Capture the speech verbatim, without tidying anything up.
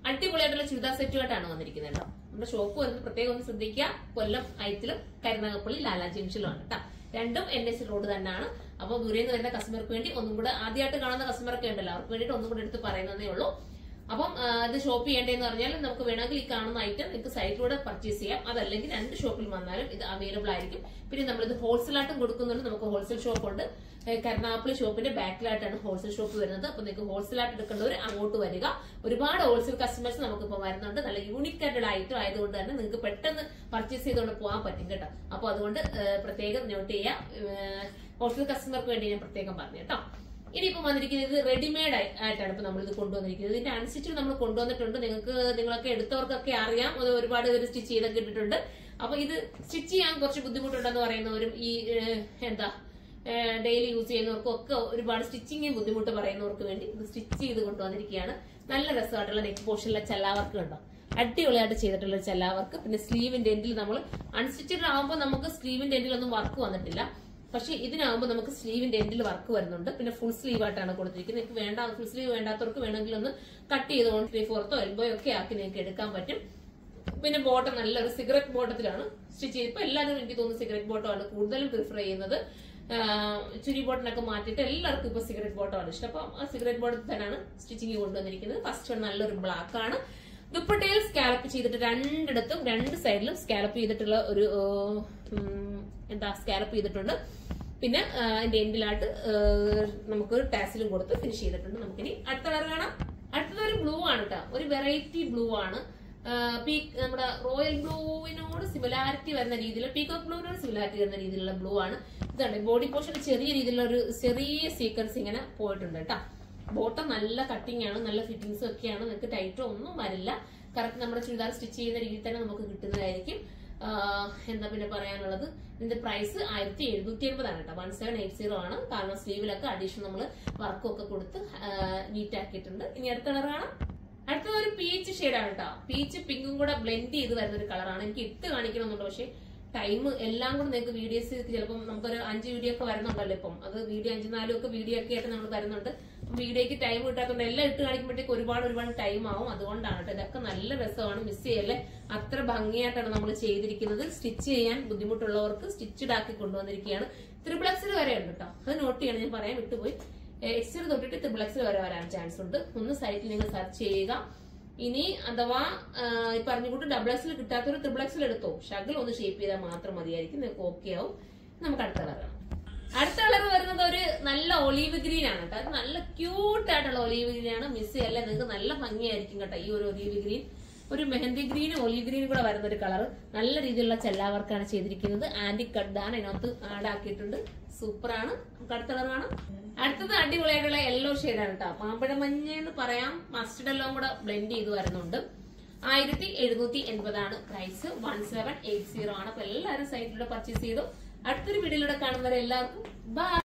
അടിപൊളിയായിട്ടുള്ള ചുരിദാർ സെറ്റുമായിട്ടാണ് വന്നിരിക്കുന്നത് കേട്ടോ. നമ്മുടെ ഷോപ്പ് വരുന്നത് പ്രത്യേകം ഒന്ന് ശ്രദ്ധിക്കുക. കൊല്ലം ഐത്തിലും കരുനാഗപ്പള്ളി ലാലാ ജംഗ്ഷനിലുമാണ് കേട്ടോ. രണ്ടും എൻ എസ് റോഡ് തന്നെയാണ്. അപ്പൊ ദൂരെ നിന്ന് വരുന്ന കസ്റ്റമർക്ക് വേണ്ടി ഒന്നും കൂടെ, ആദ്യമായിട്ട് കാണുന്ന കസ്റ്റമർക്ക് ഉണ്ടല്ലോ, അവർക്ക് വേണ്ടിയിട്ട് ഒന്നും കൂടെ എടുത്ത് പറയുന്നതേ ഉള്ളൂ. അപ്പം ഇത് ഷോപ്പ് ചെയ്യേണ്ടതെന്ന് പറഞ്ഞാൽ നമുക്ക് വേണമെങ്കിൽ ഈ കാണുന്ന ഐറ്റം നിങ്ങൾക്ക് സൈറ്റിലൂടെ പർച്ചേസ് ചെയ്യാം. അതല്ലെങ്കിൽ രണ്ട് ഷോപ്പിൽ വന്നാലും ഇത് അവൈലബിൾ ആയിരിക്കും. പിന്നെ നമ്മളിത് ഹോൾസെയിലായിട്ടും കൊടുക്കുന്നുണ്ട്. നമുക്ക് ഹോൾസെയിൽ ഷോപ്പ് ഉണ്ട്. കരുനാഗപ്പള്ളി ഷോപ്പിന്റെ ബാക്കിലായിട്ടാണ് ഹോൾസെയിൽ ഷോപ്പ് വരുന്നത്. അപ്പൊ നിങ്ങൾക്ക് ഹോൾസെയിലായിട്ട് എടുക്കേണ്ടവർ അങ്ങോട്ട് വരിക. ഒരുപാട് ഹോൾസെയിൽ കസ്റ്റമേഴ്സ് നമുക്ക് ഇപ്പൊ വരുന്നുണ്ട്. നല്ല യൂണിക് ആയിട്ടുള്ള ഐറ്റം ആയതുകൊണ്ട് തന്നെ നിങ്ങൾക്ക് പെട്ടെന്ന് പർച്ചേസ് ചെയ്തുകൊണ്ട് പോകാൻ പറ്റും കേട്ടോ. അപ്പൊ അതുകൊണ്ട് പ്രത്യേകം നോട്ട് ചെയ്യാം. ഹോൾസെയിൽ കസ്റ്റമർക്ക് വേണ്ടി ഞാൻ പ്രത്യേകം പറഞ്ഞു കേട്ടോ. ഇനിയിപ്പോ വന്നിരിക്കുന്നത് റെഡിമെയ്ഡ് ആയിട്ടാണ് ഇപ്പൊ നമ്മൾ ഇത് കൊണ്ടുവന്നിരിക്കുന്നത്. ഇതിന്റെ അനുസരിച്ച് നമ്മൾ കൊണ്ടുവന്നിട്ടുണ്ട്. നിങ്ങൾക്ക് നിങ്ങളൊക്കെ എടുത്തവർക്കൊക്കെ അറിയാം. അത് ഒരുപാട് പേര് സ്റ്റിച്ച് ചെയ്തൊക്കെ ഇട്ടിട്ടുണ്ട്. അപ്പൊ ഇത് സ്റ്റിച്ച് ചെയ്യാൻ കുറച്ച് ബുദ്ധിമുട്ടുണ്ടെന്ന് പറയുന്നവരും ഈ എന്താ ഡെയിലി യൂസ് ചെയ്യുന്നവർക്കും ഒക്കെ ഒരുപാട് സ്റ്റിച്ചിങ് ബുദ്ധിമുട്ട് പറയുന്നവർക്ക് വേണ്ടി ഇത് സ്റ്റിച്ച് ചെയ്ത് കൊണ്ടുവന്നിരിക്കുകയാണ്. നല്ല രസമായിട്ടുള്ള നെക്ക് പോർഷനിലെ ചെല്ലാവർക്ക് ഉണ്ടോ, അടിപൊളിയായിട്ട് ചെയ്തിട്ടുള്ള ചെല്ലാവർക്ക്. പിന്നെ സ്ലീവിന്റെ എൻഡിൽ നമ്മൾ അൺസ്റ്റിച്ചഡ് ആകുമ്പോൾ നമുക്ക് സ്ലീവിന്റെ എൻഡിൽ ഒന്നും വർക്ക് വന്നിട്ടില്ല. പക്ഷെ ഇതിനാകുമ്പോൾ നമുക്ക് സ്ലീവിന്റെ എൻഡിൽ വർക്ക് വരുന്നുണ്ട്. പിന്നെ ഫുൾ സ്ലീവ് ആയിട്ടാണ് കൊടുത്തിരിക്കുന്നത്. നിങ്ങൾക്ക് വേണ്ട ഫുൾ സ്ലീവ് വേണ്ടാത്തവർക്ക് വേണമെങ്കിൽ ഒന്ന് കട്ട് ചെയ്തുകൊണ്ട് ത്രീ ഫോർത്തോ എൽബോയോ ഒക്കെ ആക്കി നിങ്ങൾക്ക് എടുക്കാൻ പറ്റും. പിന്നെ ബോട്ടം നല്ലൊരു സിഗരറ്റ് ബോട്ടത്തിലാണ് സ്റ്റിച്ച് ചെയ്ത്. ഇപ്പൊ എല്ലാവരും എനിക്ക് തോന്നുന്നു സിഗരറ്റ് ബോട്ടമാണ് കൂടുതലും പ്രിഫർ ചെയ്യുന്നത്. ചുരി ബോട്ടനൊക്കെ മാറ്റിയിട്ട് എല്ലാവർക്കും ഇപ്പൊ സിഗരറ്റ് ബോട്ടമാണ് ഇഷ്ടം. അപ്പൊ ആ സിഗരറ്റ് ബോട്ടത്തിൽ തന്നെയാണ് സ്റ്റിച്ചിങ് കൊണ്ടുവന്നിരിക്കുന്നത്. ഫസ്റ്റ് വൺ നല്ലൊരു ബ്ലാക്ക് ആണ്. ദുപ്പട്ടയിൽ സ്കാലപ്പ് ചെയ്തിട്ട് രണ്ടിടത്തും രണ്ട് സൈഡിലും സ്കാലപ്പ് ചെയ്തിട്ടുള്ള ഒരു എന്താ സ്കാലപ്പ് ചെയ്തിട്ടുണ്ട്. പിന്നെ അതിന്റെ എൻഡിലായിട്ട് നമുക്ക് ടാസിലും കൊടുത്ത് ഫിനിഷ് ചെയ്തിട്ടുണ്ട്. നമുക്കിനി അടുത്ത കളർ കാണാം. അടുത്തത് ഒരു ബ്ലൂ ആണ് കേട്ടോ. ഒരു വെറൈറ്റി ബ്ലൂ ആണ്. പീക്ക് നമ്മുടെ റോയൽ ബ്ലൂവിനോട് സിമിലാരിറ്റി വരുന്ന രീതിയിൽ, പീകോക്ക് ബ്ലൂവിനോട് സിമിലാരിറ്റി വരുന്ന രീതിയിലുള്ള ബ്ലൂ ആണ്. ഇതാണ് ബോഡി പോർഷൻ ചെറിയ രീതിയിലുള്ള ഒരു ചെറിയ സീക്വൻസ് ഇങ്ങനെ പോയിട്ടുണ്ട് കേട്ടോ. ബോട്ടം നല്ല കട്ടിങ് ആണ്, നല്ല ഫിറ്റിംഗ്സും ഒക്കെയാണ്. നിങ്ങൾക്ക് ടൈറ്റോ ഒന്നും വരില്ല. കറക്റ്റ് നമ്മുടെ ചുരിദാർ സ്റ്റിച്ച് ചെയ്യുന്ന രീതിയിൽ തന്നെ നമുക്ക് കിട്ടുന്നതായിരിക്കും. എന്താ പിന്നെ പറയാനുള്ളത്, ഇതിന്റെ പ്രൈസ് ആയിരത്തി എഴുന്നൂറ്റി എൺപതാണ് കേട്ടോ. വൺ സെവൻ എയ്റ്റ് സീറോ ആണ്. കാരണം സ്ലീവിലൊക്കെ അഡീഷണൽ നമ്മൾ വർക്കൊക്കെ കൊടുത്ത് നീറ്റ് ആക്കിയിട്ടുണ്ട്. ഇനി അടുത്ത കളർ കാണാം. അടുത്തത് ഒരു പീച്ച് ഷെയ്ഡാണ് കേട്ടോ. പീച്ച് പിങ്കും കൂടെ ബ്ലെൻഡ് ചെയ്ത് വരുന്ന ഒരു കളറാണ്. എനിക്ക് ഇട്ട് കാണിക്കണമെന്നുണ്ട്, പക്ഷെ ടൈം എല്ലാം കൂടെ നിങ്ങൾക്ക് വീഡിയോസ് ചിലപ്പം നമുക്കൊരു അഞ്ച് വീഡിയോ ഒക്കെ വരുന്നുണ്ടല്ലോ. ഇപ്പം അത് വീഡിയോ അഞ്ചു നാലും ഒക്കെ വീഡിയോ ഒക്കെ ആയിട്ട് നമ്മൾ വരുന്നുണ്ട്. വീഡിയോക്ക് ടൈം കിട്ടാത്തതുകൊണ്ട് എല്ലാം ഇട്ട് കാണിക്കുമ്പോഴത്തേക്ക് ഒരുപാട് ഒരുപാട് ടൈം ആവും. അതുകൊണ്ടാണ് കേട്ടോ. ഇതൊക്കെ നല്ല രസമാണ്, മിസ് ചെയ്യല്ലേ. അത്ര ഭംഗിയായിട്ടാണ് നമ്മൾ ചെയ്തിരിക്കുന്നത്. സ്റ്റിച്ച് ചെയ്യാൻ ബുദ്ധിമുട്ടുള്ളവർക്ക് സ്റ്റിച്ചഡ് ആക്കി കൊണ്ടുവന്നിരിക്കുകയാണ്. ത്രിപ്ലക്സിൽ വരെ ഉണ്ട് കേട്ടോ. അത് നോട്ട് ചെയ്യണം, ഞാൻ പറയാൻ വിട്ടുപോയി. എക്സിൽ തൊട്ടിട്ട് ത്രിപ്ലക്സിൽ വരെ വരാൻ ചാൻസ് ഉണ്ട്. ഒന്ന് സൈറ്റിൽ നിങ്ങൾ സെർച്ച് ചെയ്യുക. ഇനി അഥവാ പറഞ്ഞുകൊണ്ട് ഡബിൾ എക്സിൽ കിട്ടാത്തൊരു ത്രിബിൾ എക്സിൽ എടുത്തോ, ഷഗിൾ ഒന്ന് ഷേപ്പ് ചെയ്താൽ മാത്രം മതിയായിരിക്കും, നിങ്ങൾക്ക് ഓക്കെ ആവും. നമുക്ക് അടുത്ത കളർ കാണാം. അടുത്ത കളർ വരുന്നത് ഒരു നല്ല ഒലീവ് ഗ്രീൻ ആണ് കേട്ടോ. അത് നല്ല ക്യൂട്ട് ആയിട്ടുള്ള ഒലീവ് ഗ്രീൻ ആണ്. മിസ് ചെയ്യല്ലേ, നിങ്ങൾക്ക് നല്ല ഭംഗിയായിരിക്കും കേട്ടോ. ഈ ഒരു ഒലീവ് ഗ്രീൻ, ഒരു മെഹന്തി ഗ്രീനും ഒലീവ് ഗ്രീനും കൂടെ വരുന്ന ഒരു കളർ. നല്ല രീതിയിലുള്ള ചെല്ലാവർക്കാണ് ചെയ്തിരിക്കുന്നത്. ആന്റി കട്ടാണ് ഇതിനകത്ത് ആഡ് ആക്കിയിട്ടുണ്ട്. സൂപ്പർ ആണ്. നമുക്ക് അടുത്ത കളർ കാണാം. അടുത്തത് അടിപൊളിയായിട്ടുള്ള യെല്ലോ ഷെയ്ഡാണ് കേട്ടോ. മാമ്പഴ മഞ്ഞ എന്ന് പറയാം, മസ്റ്റർഡ് എല്ലാം കൂടെ ബ്ലെൻഡ് ചെയ്ത് വരുന്നുണ്ട്. ആയിരത്തി എഴുന്നൂറ്റി എൺപതാണ് price. One seven eight zero ആണ്. അപ്പൊ എല്ലാവരും സൈറ്റിലൂടെ പർച്ചേസ് ചെയ്തു. അടുത്തൊരു വീഡിയോയിലൂടെ കാണുന്നവരെ എല്ലാവർക്കും ബൈ.